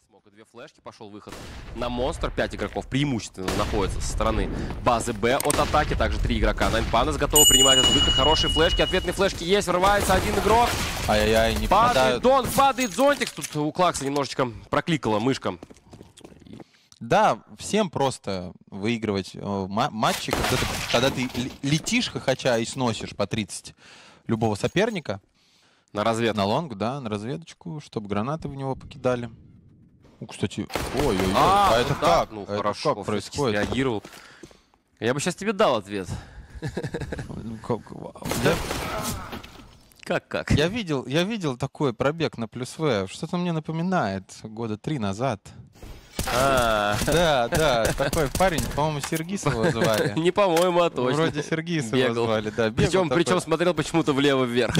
Смог и две флешки, пошел выход на монстр. 5 игроков преимущественно находятся со стороны базы Б от атаки. Также 3 игрока. Ninepandaz готовы принимать этот выход. Хорошие флешки, ответные флешки есть. Врывается один игрок. Ай-яй-яй, не падает попадают. Дон, падает Зонтикс. Тут у Клакса немножечко прокликала мышка. Да, всем просто выигрывать матчи, когда ты летишь хохоча и сносишь по 30 любого соперника. На разведку. На лонг, да, на разведочку, чтобы гранаты в него покидали. Кстати, ой-ой-ой, это вот как? Ну, это хорошо, как происходит? реагировал. Я бы сейчас тебе дал ответ. Как? Я видел такой пробег на плюс В. Что-то мне напоминает года 3 назад. Да, такой парень, по-моему, Сергисова его звали. Не по-моему, а точно. Вроде Сергисова звали, да. Причем смотрел почему-то влево-вверх.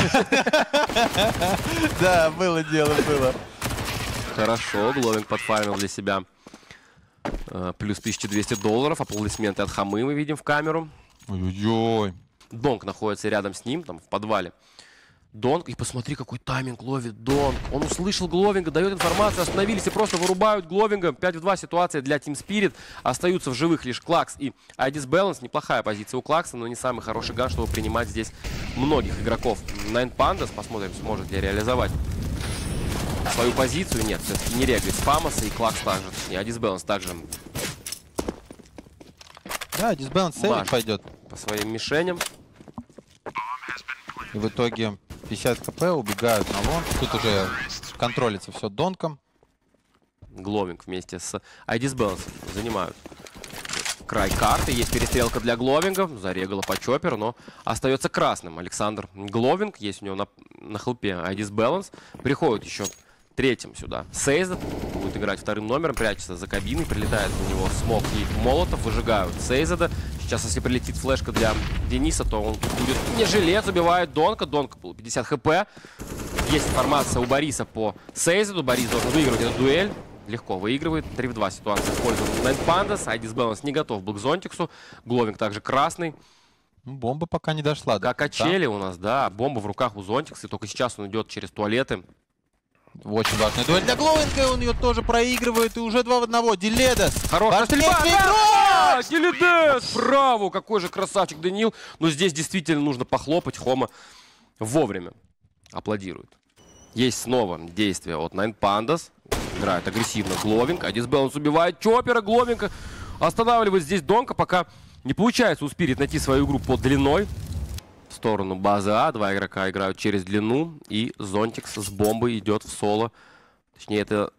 Да, было дело, было. Хорошо, Гловинг подфармил для себя плюс $1200. Аплодисменты от Хамы мы видим в камеру. Ой-ой-ой. Донг находится рядом с ним, там в подвале. Донг, и посмотри, какой тайминг ловит Донг. Он услышал Гловинга, дает информацию, остановились и просто вырубают Гловинга. 5 в 2 ситуация для Team Spirit. Остаются в живых лишь Клакс и Айдис Баланс. Неплохая позиция у Клакса, но не самый хороший ган, чтобы принимать здесь многих игроков. Ninepandaz, посмотрим, сможет ли реализовать свою позицию. Нет, все-таки не регает Фамоса, и Клакс также, точнее, Айдис Баланс также. Да, дисбаланс сейв пойдет. По своим мишеням. И в итоге 50 хп убегают на лонг. Тут уже контролится все Донком. Гловинг вместе с Айдис Баланс занимают край карты. Есть перестрелка для Гловинга. Зарегала по чоперу, но остается красным. Александр Гловинг. Есть у него на хелпе Айдис Баланс. Приходит еще третьим сюда Сейзед. Будет играть вторым номером. Прячется за кабиной. Прилетает на него смок и молотов. Выжигают Сейзеда. Сейчас, если прилетит флешка для Дениса, то он будет не жилец. Убивает Донка. Донка был 50 хп. Есть информация у Бориса по Сейзеду. Борис должен выигрывать эту дуэль. Легко выигрывает. 3 в 2 ситуация в пользу Ninepandaz. Айдис Баланс не готов был к Зонтиксу. Гловинг также красный. Бомба пока не дошла. Как качели у нас, да. Бомба в руках у Зонтикса. И только сейчас он идет через туалеты. Очень важная дуэль для Гловинга. Он ее тоже проигрывает. И уже 2 в 1. Диледас. Хорошая стрельба. Да! Диледас! Браво! Какой же красавчик Даниил. Но здесь действительно нужно похлопать. Хома вовремя аплодирует. Есть снова действие от Ninepandaz. Играет агрессивно Гловинг. Айдис Баланс убивает чопера. Гловинг останавливает здесь Донка, пока не получается у Spirit найти свою игру под длиной. В сторону базы А. 2 игрока играют через длину. И Зонтикс с бомбой идет в соло. Точнее, это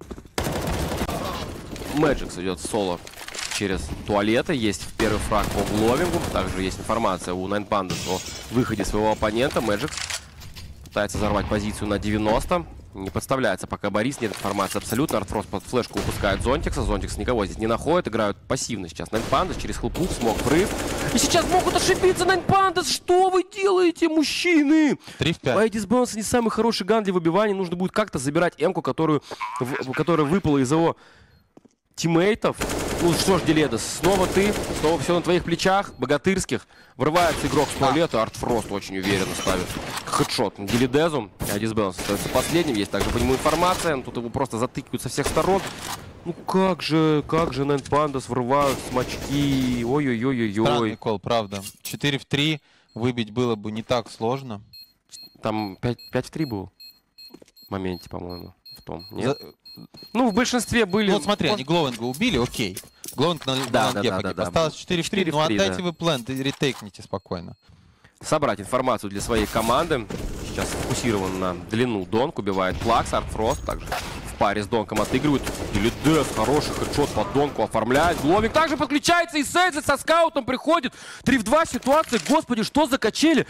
Мэджикс идет в соло через туалеты. Есть первый фраг по Гловингу. Также есть информация у Ninepandaz о выходе своего оппонента. Мэджикс пытается взорвать позицию на 90. Не подставляется пока Борис, нет информации абсолютно. Артфрост под флешку выпускает Зонтикса. Зонтикс никого здесь не находит. Играют пассивно сейчас Ninepandaz через хлопух, смог прыг. И сейчас могут ошибиться Ninepandaz. Что вы делаете, мужчины? 3 в 5. Айдис Баланс не самый хороший ган для выбивания. Нужно будет как-то забирать М-ку, которая выпала из его тиммейтов. Ну что ж, Диледас, снова ты, снова все на твоих плечах, богатырских. Врывается игрок с туалета, Артфрост очень уверенно ставит хедшот Диледезу. Айдис Баланс остается последним, есть также по нему информация, но тут его просто затыкивают со всех сторон. Ну как же Ninepandaz врывают смачки, ой-ой-ой-ой-ой. Странный кол, правда. 4 в 3 выбить было бы не так сложно. Там 5 в 3 был в моменте, по-моему, в том, нет? Ну, в большинстве были... Ну, вот смотри, они Гловинга убили, окей. Гловинг на лонге погиб. Осталось 4 в 3, ну отдайте вы плент и ретейкните спокойно. Собрать информацию для своей команды. Сейчас сфокусирован на длину Донк. Убивает Плакс, Артфрост. Также в паре с Донком отыгрывают. Диледес, хороший хедшот под Донку оформляет. Гловинг также подключается, и Сейзед со скаутом приходит. 3 в 2 ситуация. Господи, что за качели?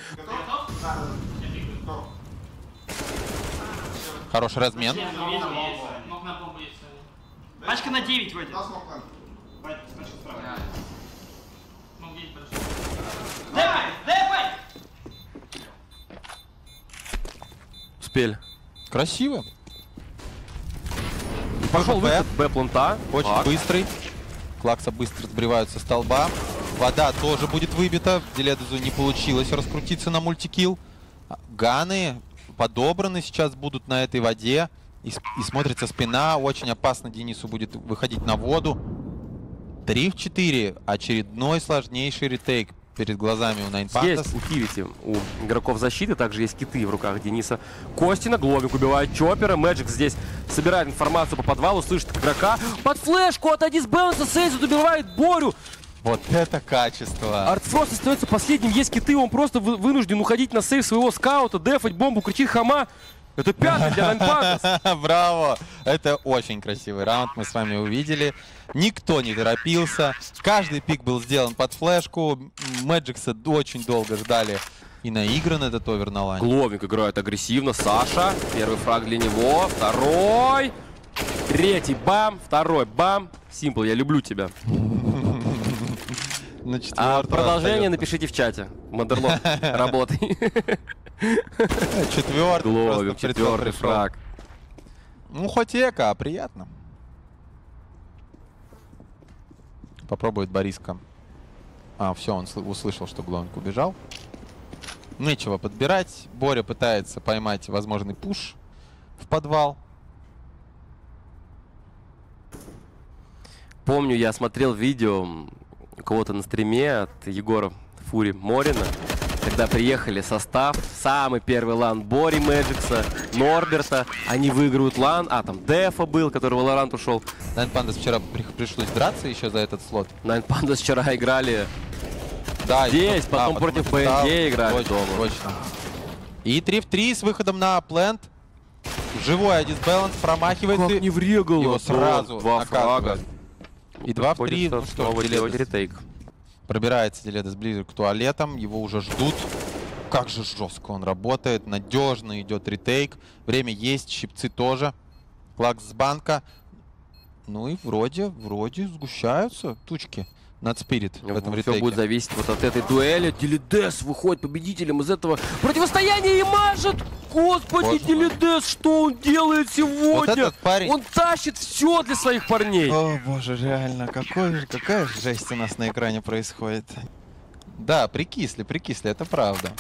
Хороший размен. Пачка на 9 вроде. Успели. Красиво. Пошел выход Б-планта. Очень быстрый. Клакса быстро сбривают со столба. Вода тоже будет выбита. Диледазу не получилось раскрутиться на мультикилл. Ганы подобраны сейчас будут на этой воде. И смотрится спина. Очень опасно Денису будет выходить на воду. 3 в 4. Очередной сложнейший ретейк перед глазами у Nine Pandas. Есть утилити у игроков защиты, также есть киты в руках Дениса Костина. Гловинг убивает Чоппера. Мэджик здесь собирает информацию по подвалу, слышит игрока. Под флешку от Адисбеланса Сейзу убивает Борю. Вот это качество. Артфрост остается последним, есть киты, он просто вынужден уходить на сейв своего скаута, дефать бомбу, кричит хама. Это пятый для Nine Pandas. Браво! Это очень красивый раунд, мы с вами увидели. Никто не торопился. Каждый пик был сделан под флешку. Мэджикса очень долго ждали. И наигран этот овер на лане. Гловинг играет агрессивно. Саша. Первый фраг для него. Второй. Третий. Бам. Второй. Бам. Симпл, я люблю тебя. А продолжение напишите в чате. Модерлок, работай. Четвертый. Гловинг, четвертый фраг. Ну, хоть эко, а приятно. Попробует Бориска. А, все, он услышал, что Гловинг убежал. Нечего подбирать. Боря пытается поймать возможный пуш в подвал. Помню, я смотрел видео у кого-то на стриме от Егора Фури Морина, когда приехали состав, самый первый лан Бори Мэджикса, Норберта, они выигрывают лан, там Дефа был, который в Valorant ушел. Nine Pandas вчера пришлось драться еще за этот слот. Nine Pandas вчера играли да, здесь, потом против ПНГ играли дома. Точно. И 3 в 3 с выходом на плент. Живой Адисбеланс промахивается. Как не врегал. Его сразу 2 фрага. И 2 в 3. Ну что, ретейк. Пробирается Деледес ближе к туалетам. Его уже ждут. Как же жестко он работает. Надежно идет ретейк. Время есть. Щипцы тоже. Клакс с банка. Ну и вроде сгущаются тучки над Спирит в этом ретейке. Все будет зависеть вот от этой дуэли. Деледес выходит победителем из этого противостояния и мажет. Господи, Деледес, что он делает сегодня? Вот этот парень... Он тащит все для своих парней. О боже, реально, какая жесть у нас на экране происходит. Да, прикисли, это правда.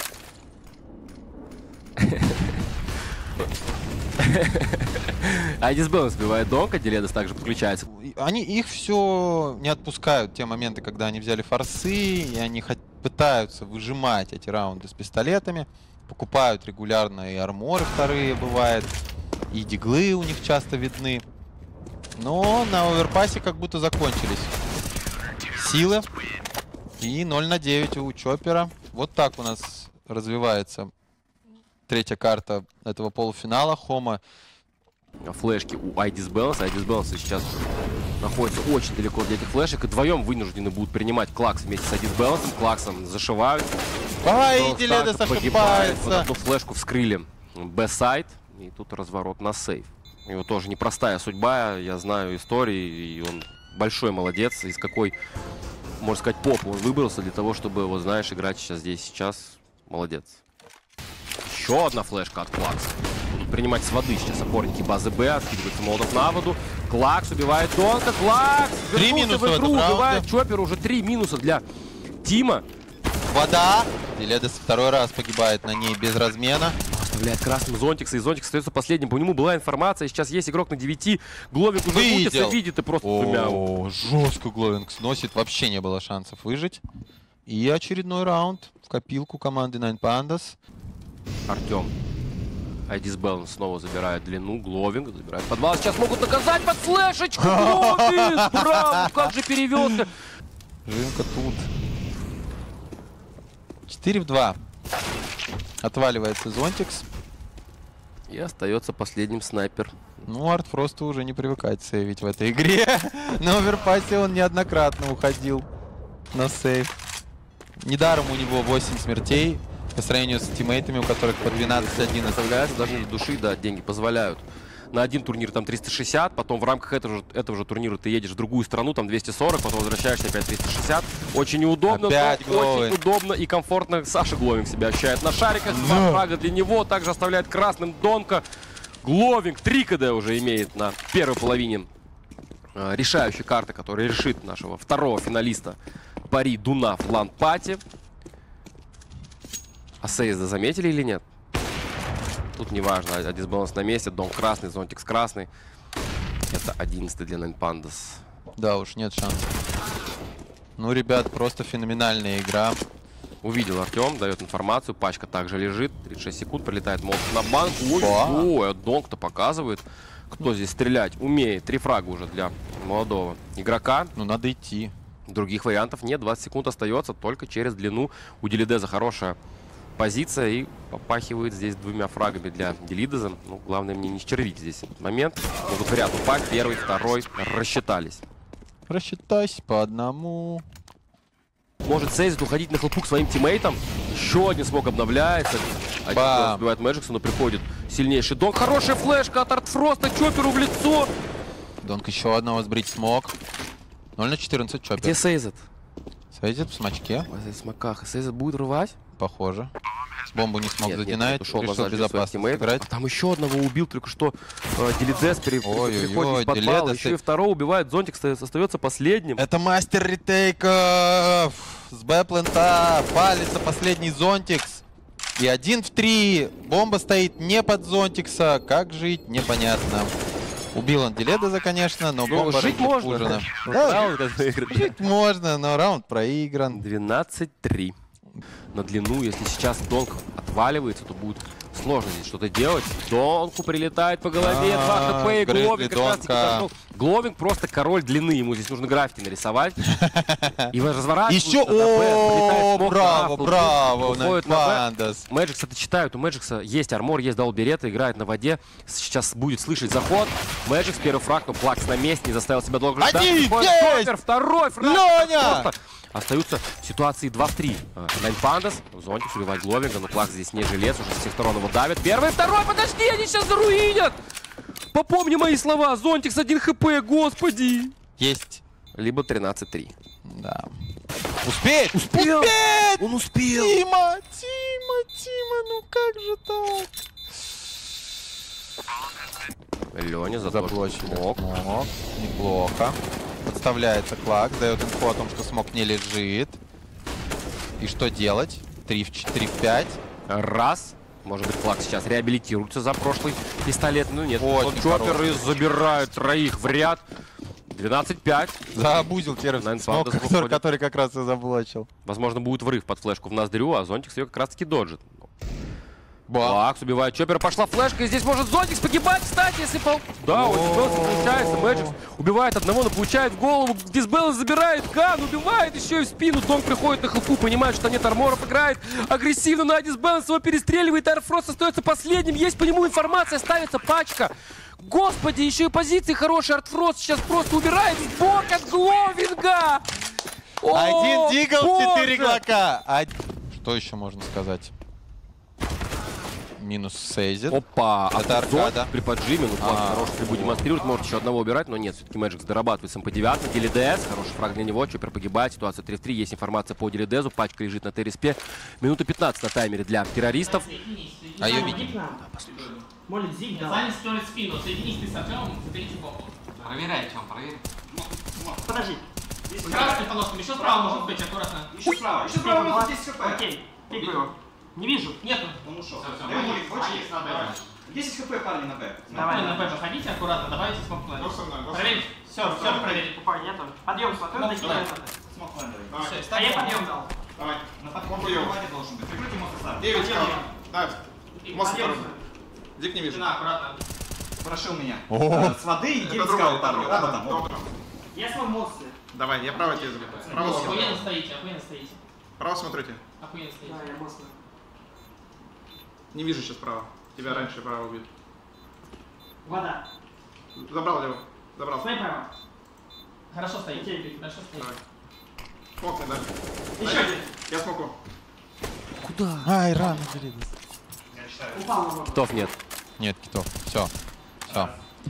Адисбеланс сбивает Донка, Деледес также подключается. Их все не отпускают, те моменты, когда они взяли форсы, и они пытаются выжимать эти раунды с пистолетами. Покупают регулярно и арморы вторые, бывает. И диглы у них часто видны. Но на оверпассе как будто закончились силы. И 0 на 9 у Чоппера. Вот так у нас развивается третья карта этого полуфинала. Хома. Флешки у Адисбеланса. Адисбеланс сейчас находится очень далеко от этих флешек. И вдвоем вынуждены будут принимать Клакс вместе с Адисбелансом. Клаксом зашивают. Ай, Деледес ошибается. Вот одну флешку вскрыли Б-сайд. И тут разворот на сейв. У него тоже непростая судьба. Я знаю истории. И он большой молодец. Из какой, можно сказать, попы он выбрался для того, чтобы, вот знаешь, играть сейчас. Молодец. Еще одна флешка от Клакса. Будут принимать с воды сейчас опорники базы Б. Откидывается молотов на воду. Клакс убивает Донка. Клакс! 3 минуса в этом убивает Чоппер. Уже 3 минуса для Тима. Вода. Деледес второй раз погибает на ней без размена. Оставляет красным Зонтикса. И Зонтикс остается последним. По нему была информация. Сейчас есть игрок на 9. Гловинг уже крутится, видит и просто двумя. О, жестко Гловинг сносит. Вообще не было шансов выжить. И очередной раунд в копилку команды Nine Pandas. Артем. Адисбеланс снова забирает длину. Гловинг забирает подвал. Сейчас могут наказать под флешечку. Гловинг! Браво! Как же перевелся. Жинка тут. 4 в 2. Отваливается Зонтикс. И остается последним снайпер. Ну, Артфросту уже не привыкать сейвить в этой игре. На оверпассе он неоднократно уходил на сейв. Недаром у него 8 смертей по сравнению с тиммейтами, у которых по 12-11. Оставляется даже для души, да, деньги позволяют. На один турнир там 360, потом в рамках этого же турнира ты едешь в другую страну, там 240, потом возвращаешься опять 360. Очень неудобно, опять но очень удобно и комфортно. Саша Гловинг себя ощущает на шариках. 2 фрага для него, также оставляет красным Донка. Гловинг 3 КД уже имеет на первой половине решающей карты, которая решит нашего второго финалиста пари Дуна в лан-пати. А Сейзда заметили или нет? Тут неважно, а дисбаланс на месте, дом красный, зонтикс красный. Это 11-й для Nine Pandas. Да уж, нет шансов. Ну, ребят, просто феноменальная игра. Увидел Артем, дает информацию, пачка также лежит. 36 секунд, прилетает молот на банк. Ой, Да. ой, Донг-то показывает, кто здесь стрелять умеет. 3 фрага уже для молодого игрока. Ну, надо идти. Других вариантов нет, 20 секунд остается только через длину. У Делидеза хорошая позиция и попахивает здесь 2 фрагами для Делидеза. Ну, главное мне не счервить здесь этот момент. Могут в ряд упасть, первый, второй, рассчитались. Рассчитайся по одному. Может Сейзит уходить на хлопу к своим тиммейтам. Еще один смог обновляется. Один Бам. сбивает Мэджикса, но приходит сильнейший Донг. Хорошая флешка от Артфроста, Чоперу в лицо. Донг еще одного сбрить смог. 0 на 14, Чоппер. Где Сейзит? Сейзит в смачке, В смоках. Сейзит будет рвать? похоже. Бомбу не смог задинать, ушел решил назад для своих безопасно тиммейтов. сыграть. А там еще одного убил только что Делидес Ой-ой-ой, переходит из подвала. Делидес Еще и второго убивает. Зонтик остается последним. Это мастер ретейков с Б-плента. Палится последний Зонтикс. И 1 в 3. Бомба стоит не под Зонтикса. Как жить, непонятно. Убил он Делидеза, конечно, но Ну, бомба жить можно. разбужена. Да, Да, вот это игры. жить можно, но раунд проигран. 12-3. На длину, если сейчас Донг отваливается, то будет сложно здесь что-то делать. Донку прилетает по голове, 2 хп, и Грызли Гловинг как раз таки Донка. дошел. Гловинг просто король длины, ему здесь нужно граффити нарисовать. И разворачивается. Еще, о, браво, браво, Уходит на Б. Пандас. Мэджикс это читают, у Мэджикса есть армор, есть даблберета, играет на воде. Сейчас будет слышать заход. Мэджикс, первый фраг, но Плакс на месте, не заставил себя долго ждать. Один, Приходит есть! Чоппер, второй фраг. Леня! Просто остаются ситуации 2 в 3. Nine Pandas, Зонтик убивает Гловинга, но Плакс здесь не жилец, уже с всех сторон его давят. Первый, второй, подожди, они сейчас заруинят! Попомни мои слова, Зонтик с 1 хп, господи! Есть. Либо 13-3. Да. Успеть! Успел! Успеть! Он успел! Тима, ну как же так? Леня Заблочили. смог. Смог. Неплохо. Подставляется Клак, дает инфу о том, что смог не лежит. И что делать? 3 в 5. Раз. Может быть, Флаг сейчас реабилитируется за прошлый пистолет. Ну нет, Очень вот Чоппер хороший. и забирают троих в ряд. 12-5. Заобузил Теров Nine смог, Pandas выходит. который как раз и заблочил. Возможно, будет врыв под флешку в ноздрю, а Зонтикс ее как раз-таки доджит. Ба. Флакс убивает Чоппера, пошла флешка, и здесь может Зонтикс погибать, кстати, если пол... Да, очень просто получается, Мэджикс убивает одного, но получает в голову, Дисбеллас забирает ган, убивает еще и в спину, Донг приходит на хлопу, понимает, что нет арморов, играет агрессивно на Дисбеллас, его перестреливает, Аэрфрост остается последним, есть по нему информация, ставится пачка. Господи, еще и позиции хорошие, Артфрост сейчас просто убирает в бок от Гловинга! О, 1 дигл, боже! 4 глока. Что еще можно сказать? Минус Сейзит. Опа, Это аркада. При поджиме, ну Плакс хороший стрельбу демонстрирует, может еще одного убирать, но нет, все-таки Мэджикс дорабатывает с МП-9. Делидез, хороший фраг для него, Чоппер погибает, ситуация 3 в 3, есть информация по Делидезу, пачка лежит на Т-респе. Минута 15 на таймере для террористов. А ее видим. Молит Зиг, да. Занят строить спину. Соединись ты с Артемом, заберите бомбу. Проверяй, Тём, проверь. Подожди. С красной полоской. Еще справа может быть, аккуратно. Еще справа. Еще справа минус 10 хп. Окей. Пикаю его. Не вижу. Нету. Он ушел. Всё, Я ему всё, очень есть на Б. 10 хп, парни, на Б. Давай на Б заходите аккуратно, давайте смог клавиш. Проверить. Все проверить. Упай, нету. Подъем смотрю, Ну, такие давай. методы. Смог лендовый. Всё, А ставь я бомбу. подъем дал. Давай. На подходе должен быть. Прикройте мост оставь. 9 Подъем. Да, мост Подъем. второй. Дик не вижу. Стена, аккуратно. Прошил меня. О. С воды и Это 9 другой скал парни. второй. Оба там. оба. Добро. Я свой мосты. Давай, я право тебе забегаю. Право Охуенно смотрите. стоите, охуенно стоите. Право смотрите. Охуенно стоите. Да, я мосты. Не вижу сейчас право. Тебя раньше право убьют. Вода. Забрал его. Забрал. Смотри право. Хорошо стоите. Окей. Хорошо стоите. Давай. Смокни, да. Еще один. Я смоку. Куда? Ай, рано Делидез. Упал на воду. Китов нет. Нет, китов. Все. Все.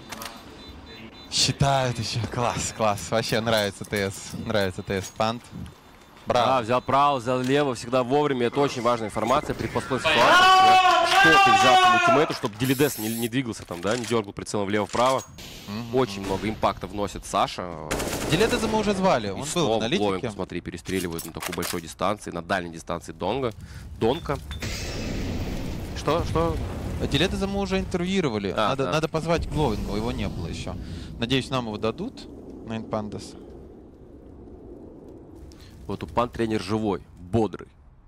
Считают еще. Класс, класс. Вообще нравится ТС. Нравится ТС Пант. Да, Браво. взял право, взял лево, всегда вовремя. Это очень важная информация при постой ситуации. Что ты взял своему тиммейту, чтобы Делидес не двигался там, да, не дергал прицелом влево-вправо. Очень много импакта вносит Саша. Делидеза мы уже звали. И Он был в снова Гловинг, аналитике. смотри, перестреливают на такой большой дистанции, на дальней дистанции Донка. Дилетеза мы уже интервьюировали. Да. Надо позвать Гловинга, его не было еще. Надеюсь, нам его дадут. Nine Pandas. Вот у тренер живой, бодрый.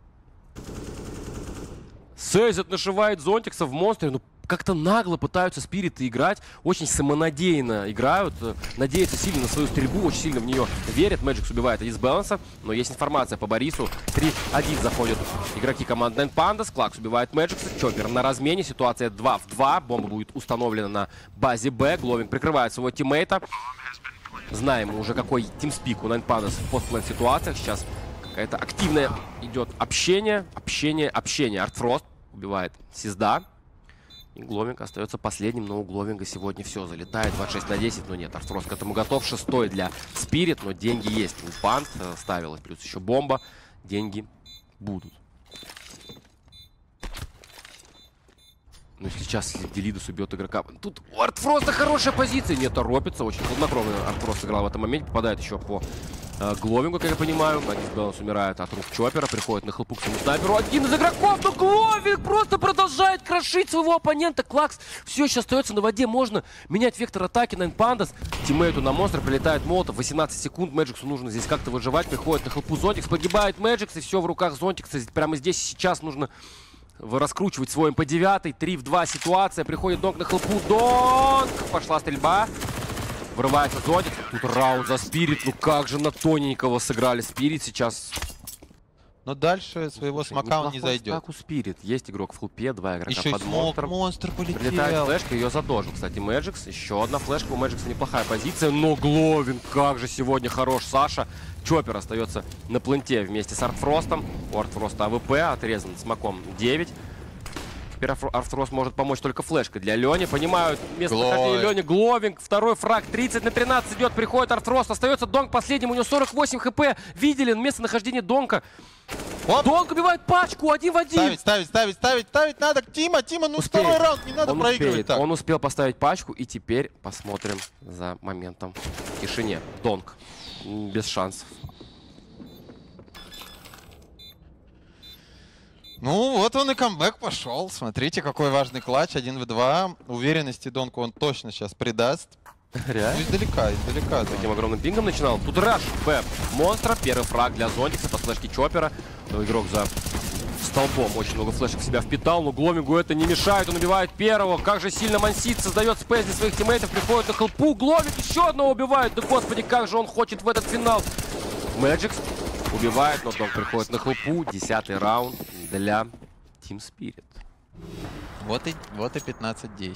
Сейзет нашивает Зонтикса в монстре. Ну, как-то нагло пытаются спириты играть. Очень самонадеянно играют. Надеются сильно на свою стрельбу, очень сильно в нее верят. Мэджикс убивает из баланса. Но есть информация по Борису. 3-1 заходят игроки команды Nine Pandas. Клакс убивает Мэджикса. Чоппер на размене. Ситуация 2 в 2. Бомба будет установлена на базе Б. Гловинг прикрывает своего тиммейта. Знаем уже, какой тимспик у Nine Pandas в постплен ситуациях. Сейчас какая-то активная идет общение. Общение. Артфрост убивает Сизда. И Гловинг остается последним, но у Гловинга сегодня все залетает. 26 на 10, но нет, Артфрост к этому готов. 6-й для Спирит, но деньги есть. У Пант ставилась, плюс еще бомба. Деньги будут. Ну сейчас Делидус убьет игрока. Тут у Артфроста хорошая позиция. Не торопится, очень хладнокровно Артфрост играл в этом моменте. Попадает еще по Гловингу, как я понимаю. Адис Баланс умирает от рук Чоппера. Приходит на хелпу к своему снайперу. Один из игроков, но Гловинг просто продолжает крошить своего оппонента. Клакс все еще остается на воде. Можно менять вектор атаки Nine Pandas. Тиммейту на монстр прилетает молотов. 18 секунд. Мэджиксу нужно здесь как-то выживать. Приходит на хелпу Зонтикс. Погибает Мэджикс. И все в руках Зонтикса. Прямо здесь и сейчас нужно раскручивать свой МП-9. 3 в 2 ситуация. Приходит Донг на хелпу. Донг! Пошла стрельба. Врывается Зонтикс. Тут раунд за Спирит. Ну как же на тоненького сыграли Спирит сейчас. Но дальше своего смока он не зайдет. Так у Спирит. Есть игрок в хлупе, 2 игрока Еще под и смок, монстром. монстр Прилетает полетел. флешка, ее задожил, кстати, Мэджикс. Еще одна флешка, у Мэджикса неплохая позиция, но Гловинг, как же сегодня хорош Саша. Чоппер остается на пленте вместе с Артфростом. У Артфроста АВП отрезан смоком 9. Теперь Артфрост может помочь только флешкой для Лени. Понимают местонахождение Лени. Гловинг, второй фраг, 30 на 13 идет, приходит Артфрост. Остается Донг последним, у него 48 хп. Видели местонахождение Донга. Оп. Донг убивает пачку, 1 в 1. Ставить надо. Тима, ну Успеет. второй раунд, не надо проигрывать так. Он успел поставить пачку, и теперь посмотрим за моментом в тишине. Донг без шансов. Ну, вот он и камбэк пошел. Смотрите, какой важный клатч. 1 в 2. Уверенности Донку он точно сейчас придаст. Реально? Ну, издалека. С таким огромным пингом начинал. Тут раш Б монстра. Первый фраг для Зонтикса по флешке Чоппера. Но игрок за столбом очень много флешек в себя впитал. Но Гловингу это не мешает. Он убивает первого. Как же сильно Мансит создает спейс для своих тиммейтов. Приходит на хелпу. Гловинг еще одного убивает. Да господи, как же он хочет в этот финал. Мэджикс убивает, но Донг приходит на хелпу. 10-й раунд для Team Spirit. Вот и 15-10.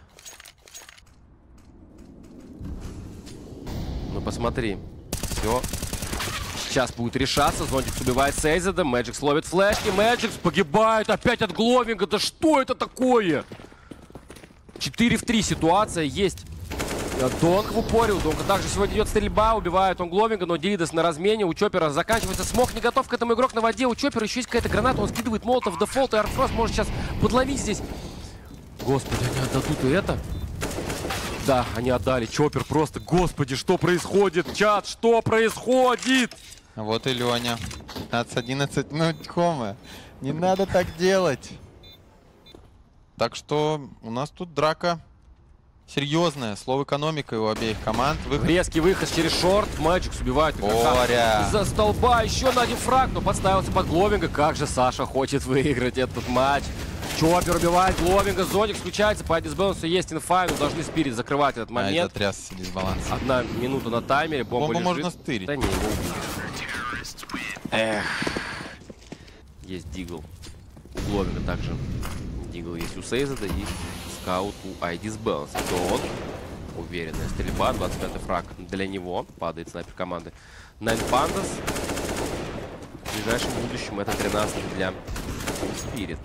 Ну посмотри, все сейчас будет решаться. Зонтикс убивает Сейзеда, Мэджикс ловит флешки, Мэджикс погибает опять от Гловинга. Да что это такое? 4 в 3 ситуация есть. Донг в упоре, у Донга также сегодня идет стрельба, убивает он Гловинга, но Делидос на размене, у Чоппера заканчивается смог, не готов к этому игрок на воде, у Чоппера еще есть какая-то граната, он скидывает молотов в дефолт, и Артфрост может сейчас подловить здесь. Господи, они отдадут и это? Да, они отдали, Чоппер просто, господи, что происходит, чат, что происходит? Вот и Леня. 15-11, ну, Хома, не надо так делать. Так что у нас тут драка. Серьезное слово экономика у обеих команд. Резкий выход через шорт. Мэджикс убивает игрока из-за столба. Еще на один фраг, но подставился под Гловинга. Как же Саша хочет выиграть этот матч. Чоппер убивает Гловинга. Зоник включается. По дисбалансу есть инфа. Но должны Спирит закрывать этот момент. Затрясся дисбаланс. 1 минута на таймере. Бомба лежит. Можно стырить. Да не, его убьют. Эх. Есть Дигл. У Гловинга также. Дигл есть у Сейзеда и скаут у Айдис Баланс. Донг. Уверенная стрельба. 25-й фраг для него. Падает снайпер команды Nine Pandas. В ближайшем будущем это 13 для Spirit.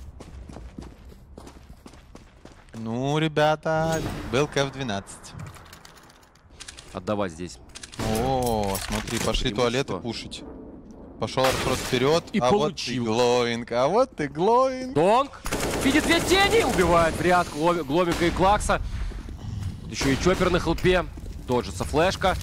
Ну, ребята, был КФ-12. Отдавать здесь. О, смотри, пошли туалеты пушить. Пошел просто вперед. И получил. Вот ты Гловинг, а вот ты Гловинг. Донг видит 2 тени, убивает в ряд Гловинга и Клакса. Еще и Чоппер на хелпе. Доджится флешка.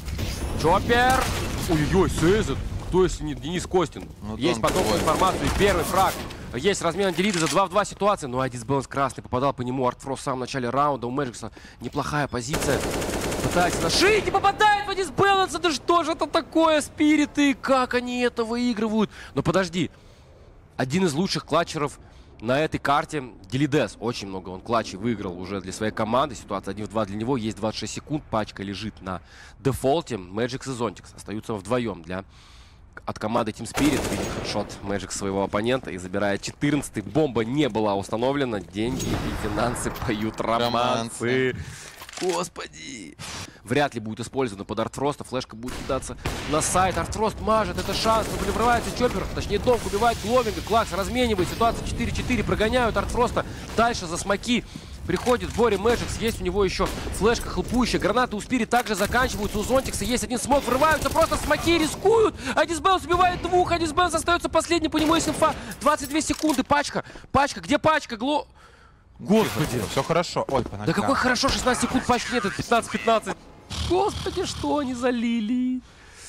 Чоппер. Ой-ой-ой, Сейзет. Кто если не Денис Костин? Ну, есть Донг потом твой. информацию. Первый фраг Есть размен Делиды за 2 в 2 ситуации. Но Айдис Баланс красный попадал по нему. Артфрост в самом начале раунда. У Мэджикса неплохая позиция. Пытается нашить и попадает в Айдис Баланса. Да что же это такое, спириты? Как они это выигрывают? Но подожди. Один из лучших клатчеров на этой карте Делидес. Очень много он клатчей выиграл уже для своей команды. Ситуация 1 в 2 для него. Есть 26 секунд. Пачка лежит на дефолте. Мэджикс и Зонтикс остаются вдвоем от команды Team Spirit. Видит хедшот Мэджикс своего оппонента и забирает 14-й. Бомба не была установлена. Деньги и финансы поют романсы. Господи! Вряд ли будет использована под Артфроста. Флешка будет кидаться на сайт. Артфрост мажет. Это шанс. Но врывается Чоппер. Точнее, Донк убивает Гловинга. Клакс разменивает. Ситуация 4-4. Прогоняют Артфроста. Дальше за смоки. Приходит Бори Мэджикс. Есть у него еще флешка хлопущая. Гранаты у Спири также заканчиваются. У Зонтикса есть один смог. Врываются. Просто смоки рискуют. Айдис Баланс убивает 2. Айдис Баланс остается последний. По нему есть инфа. 22 секунды. Пачка. Пачка. Где пачка? Господи. Все хорошо. Ой, по Да ногам. какой хорошо, 16 секунд пачки нет, это 15-15. Господи, что они залили.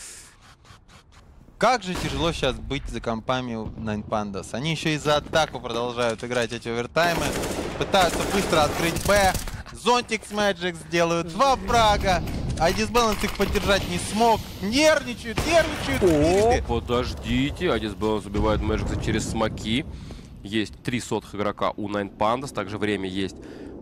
Как же тяжело сейчас быть за компами Nine Pandas. Они еще и за атаку продолжают играть эти овертаймы. Пытаются быстро открыть Б. Зонтикс Мэджикс делают 2 фрага. Айдис Баланс их поддержать не смог. Нервничают. О, Спириты. подождите. Айдис Баланс убивает Мэджикса через смоки. Есть 3 сотых игрока у Nine Pandas. Также время есть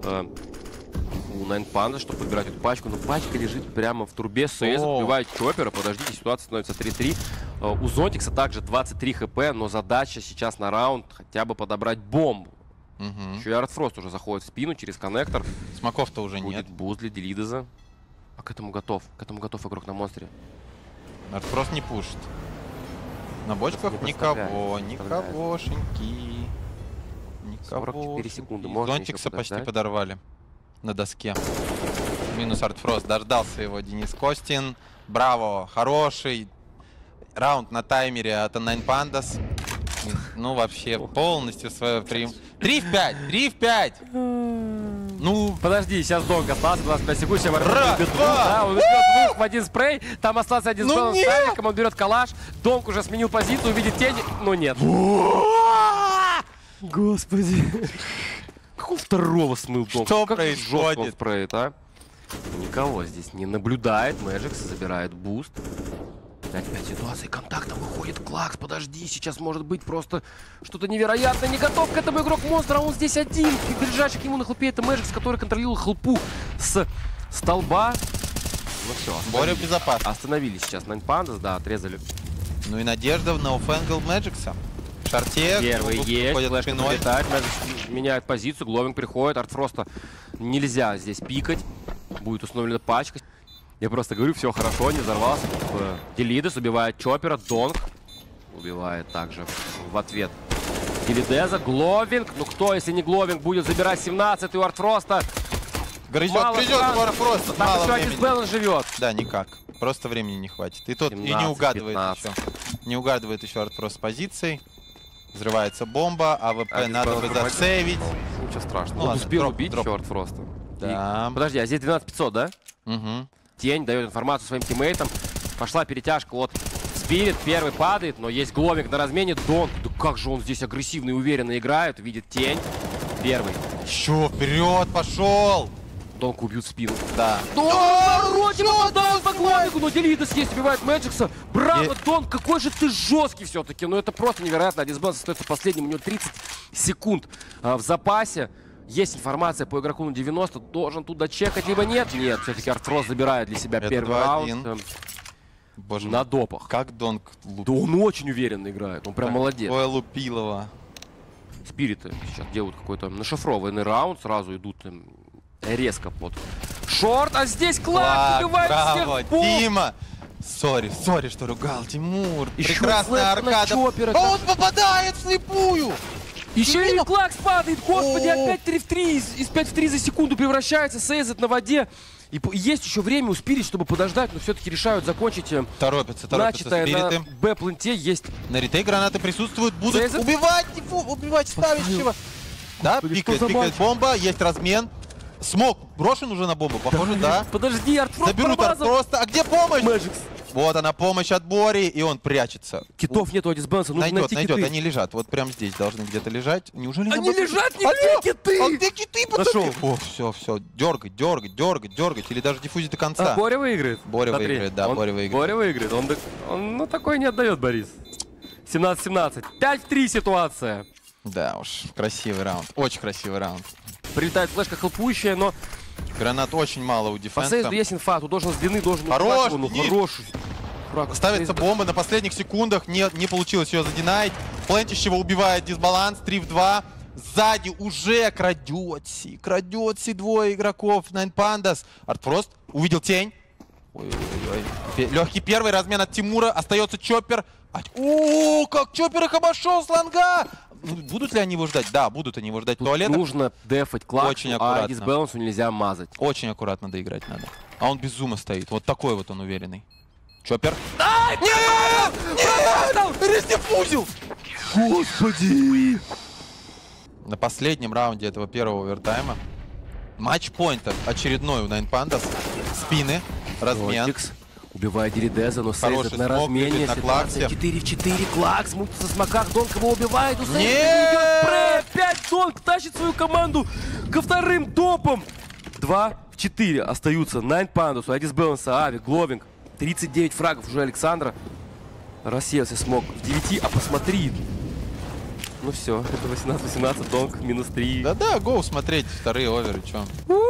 у Nine Pandas, чтобы подбирать эту пачку. Но пачка лежит прямо в трубе. СС убивает Чоппера. Подождите, ситуация становится 3-3. У Зонтикса также 23 хп. Но задача сейчас на раунд хотя бы подобрать бомбу. Еще и Артфрост уже заходит в спину через коннектор. Смоков-то уже Будет нет. буст для Делидеза. А к этому готов. К этому готов игрок на монстре. Артфрост не пушит. На бочках Не никого. подставляет. Никогошеньки. 44 секунды. Можно Зонтикса еще почти подождать. подорвали. На доске. Минус Артфрост. Дождался его Денис Костин. Браво. Хороший. Раунд на таймере от Nine Pandas. Ну, вообще, полностью свое 3 в 5. 3 в 5. Ну, Подожди, сейчас Донк остался, 25 секунд, сейчас Раз, два. он убьет 2 в один спрей, там остался один Ну спрей с нет! Тавиком, он берет калаш, Донк уже сменил позицию, увидит тень, но нет. Господи. Как он второго смыл Донк? Что Как жестко он происходит? спреет, а? Никого здесь не наблюдает, Мэджикс забирает буст. 5-5 ситуаций, контактом выходит Клакс, подожди, сейчас может быть просто что-то невероятное, не готов к этому игрок монстра, а он здесь один, и ближайший к нему на хлопе это Мэджикс, который контролировал хлопу с столба. Ну все, Боря безопасно. остановились сейчас Nine Pandas, да, отрезали. Ну и надежда на оффэнгл Мэджикса. В шарте. Первый есть, ходят флешка спиной. прилетает, Мэджикс меняет позицию, Гловинг приходит, Артфроста нельзя здесь пикать, будет установлена пачка. Я просто говорю, все хорошо, не взорвался. Делидес убивает Чоппера, Донк убивает также в ответ Делидеза. Гловинг, ну кто, если не Гловинг, будет забирать 17-й у Артфроста. Грызет Мало у Артфроста. Там Мало еще Айдис времени. Баланс живет. Да, никак. Просто времени не хватит. И тот и не 17, угадывает 15. еще. Не угадывает еще Артфрост с позицией. Взрывается бомба, АВП Айдис надо бы Баланс помогает. засейвить. Ничего страшного. Ну Он ладно, успел дроп, убить дроп. еще Артфроста. Да. Подожди, а здесь 12500, да? Угу. Тень дает информацию своим тиммейтам. Пошла перетяжка от Спирит. Первый падает, но есть Гловинг на размене. Донк, да как же он здесь агрессивно и уверенно играет. Видит тень. Первый. Еще вперед пошел. Донк убьют в спину. Да. Вроде попадает по Гловингу, но Делидес есть, убивает Мэджикса. Браво, Донк, какой же ты жесткий все-таки. Ну это просто невероятно. Айдис Баланс остается последним. У него 30 секунд в запасе. Есть информация по игроку на 90. Должен туда чекать, либо нет. Нет, все-таки Артфрост забирает для себя Это первый 2-1. раунд. Боже На мой. допах. Как Донк Да он очень уверенно играет. Он прям молодец. Ой, Лупилова. Спириты сейчас делают какой-то нашифрованный раунд. Сразу идут резко под шорт. А здесь Клак убивает браво, всех. Бум! Дима. Сори, что ругал, Тимур. Еще Прекрасная флешка на аркада. Чоппера. А он попадает вслепую. Еще и Дима. Клакс падает. Господи, О. опять 3 в 3. Из 5 в 3 за секунду превращается. Сейзет на воде. И есть еще время у Спирит, чтобы подождать, но все-таки решают закончить Торопятся начатое на Спириты. Б-пленте. Есть На ретей гранаты присутствуют, будут Сейзет. убивать ставящего. Да, Господи, пикает что за матч? бомба, есть размен. Смог брошен уже на бомбу, похоже, да. Подожди, Артфрост Заберут промазал. просто. А где помощь? Мэджикс. Вот она, помощь от Бори, и он прячется. Китов нету, Адис Бенса, нужно Найдет, найти найдет, киты. они лежат. Вот прям здесь должны где-то лежать. Неужели Они лежат, не Алло! где киты? А где киты, пацаны? Нашел. О, все. Дергать, дергать, дергать, дергать. Или даже диффузить до конца. А Боря выиграет. Боря Смотри, выиграет, да, он- Боря выиграет. Боря выиграет. Он ну, такой не отдает, Борис. 17-17. 5-3 ситуация. Да уж, красивый раунд. Очень красивый раунд. Прилетает флешка хелпующая, но Гранат очень мало у по дефенса. Сейзу есть инфа. Тут должен с длины, должен... Хорош, ну, Денис. хороший. Фраг. Ставится бомба на последних секундах. Не получилось ее задинать. Плентищева убивает дисбаланс. 3 в 2. Сзади уже крадется двое игроков. Nine Pandas. Артфрост увидел тень. Ой-ой-ой. Легкий первый размен от Тимура. Остается Чоппер. О, как Чоппер их обошел с лонга. Будут ли они его ждать? Да, будут они его ждать в Тут туалетах. нужно дефать клаксу, Очень а аккуратно. дисбалансу нельзя мазать. Очень аккуратно доиграть надо. А он без зума стоит. Вот такой вот он уверенный. Чоппер. Нет! Нет! Раздиффузил! Господи! На последнем раунде этого первого овертайма матч-пойнтер очередной у Nine Pandas. Спины, размен. Ротикс убивает Диридеза, но Хороший Сейзет на смог, размене. любит на Ситуация Клаксе. 4 в 4. Клакс мутится с смоках. Донк его убивает. У Сейзета Нет! не идет спрей. Опять Донк тащит свою команду ко вторым топам. 2 в 4 остаются. Nine Pandas, у Адис Бэланса, Ави, Гловинг. 39 фрагов уже Александра. Рассеялся смог в 9, а посмотри. Ну все, это 18-18, Донк минус 3. Да-да, гоу смотреть вторые оверы, чё.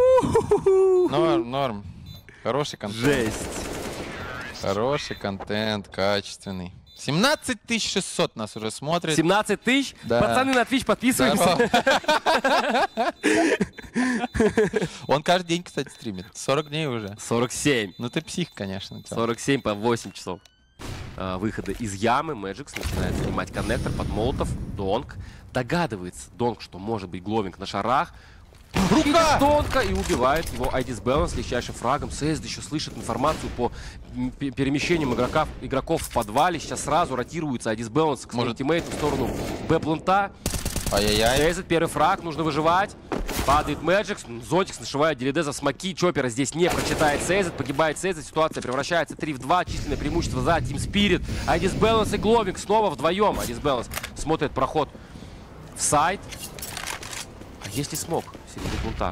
Норм. Хороший контент. Жесть. Хороший контент, качественный. 17 600 нас уже смотрит. 17 тысяч? Да. Пацаны на Twitch подписываемся. Он каждый день, кстати, стримит. 40 дней уже. 47. Ну ты псих, конечно. Тём. 47 по 8 часов. Выхода из ямы. Мэджикс начинает снимать коннектор под молотов. Донк догадывается. Донк, что может быть Гловинг на шарах. Рука! Донка и убивает его Айдис Бэланс легчайшим фрагом. Сейзд еще слышит информацию по перемещениям игроков в подвале. Сейчас сразу ротируется Айдис Бэланс к своему тиммейту в сторону Б-плента. Ай-яй-яй. Сейзд, первый фраг, нужно выживать. Падает Мэджикс, Зонтикс нашивает Диридеза в смоки. Чоппера здесь не прочитает Сейзд, погибает Сейзд. Ситуация превращается 3 в 2. Численное преимущество за Team Spirit. Айдис Бэланс и Гловинг снова вдвоем. Айдис Бэланс смотрит проход в сайт. А если смог среди плента?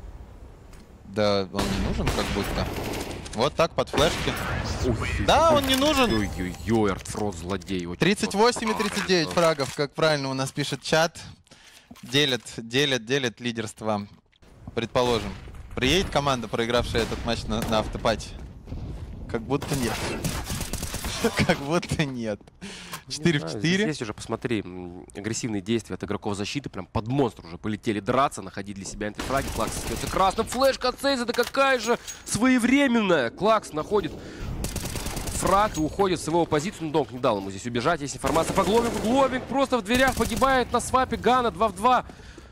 Да, он не нужен как будто. Вот так под флешки. Да, он не нужен. Ой-ой-ой, Артфрост злодей. 38 и 39 фрагов, как правильно у нас пишет чат. Делят лидерство. Предположим. Приедет команда, проигравшая этот матч на автопате? Как будто нет. Как будто нет. 4 в 4. Здесь уже, посмотри, агрессивные действия от игроков защиты. Прям под монстр уже полетели драться, находить для себя антифраги. Клакс остается красным. Флешка от Сейза, да какая же своевременная. Клакс находит фраг и уходит в свою позицию. Но Донк не дал ему здесь убежать. Есть информация по Гловингу. Гловинг просто в дверях погибает на свапе Гана 2 в 2.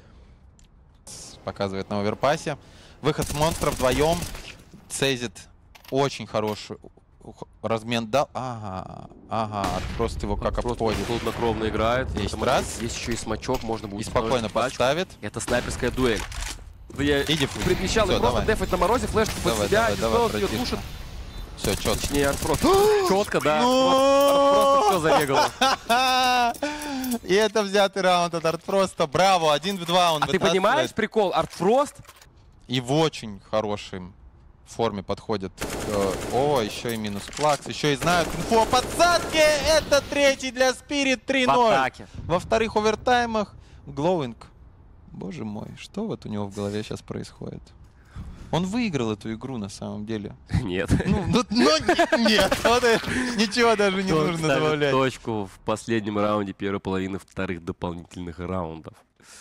Показывает на оверпасе. Выход с монстра вдвоем. Сейзит очень хороший. Размен дал. Ага. Просто его как обходит. Хладнокровно играет. Есть раз. Есть еще и смачок, можно будет И спокойно поставит. Это снайперская дуэль. Да я Иди, предвещал Всё, и просто давай. дефать на морозе, флешку под себя, давай, ее тушит. Все, четко. Точнее, Артфрост. Четко, да. Артфрост все зарегал. И это взятый раунд от Артфроста. Браво, 1 в 2 он А ты понимаешь прикол? Артфрост? И в очень хорошей форме подходит. О, еще и минус Клакс. Еще и знают инфу о подсадке. Это третий для Spirit 3-0. Во вторых овертаймах Гловинг. Боже мой, что вот у него в голове сейчас происходит? Он выиграл эту игру на самом деле. Нет. Нет, вот ничего даже не Донк нужно ставит добавлять. точку в последнем раунде первой половины вторых дополнительных раундов.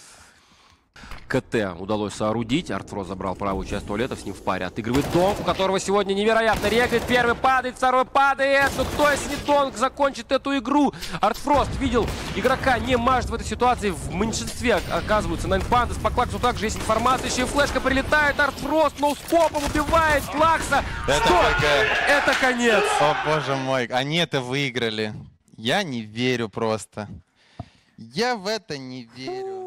КТ удалось соорудить. Артфрост забрал правую часть туалетов, с ним в паре отыгрывает Донк, у которого сегодня невероятно регает. Первый падает, второй падает. Но кто, если не Донк, закончит эту игру? Артфрост видел игрока, не мажет в этой ситуации. В меньшинстве оказываются Nine Pandas. По Клаксу также есть информация. Еще и флешка прилетает. Артфрост ноускопом убивает Клакса. Это конец. О, боже мой, они это выиграли. Я не верю просто. Я в это не верю.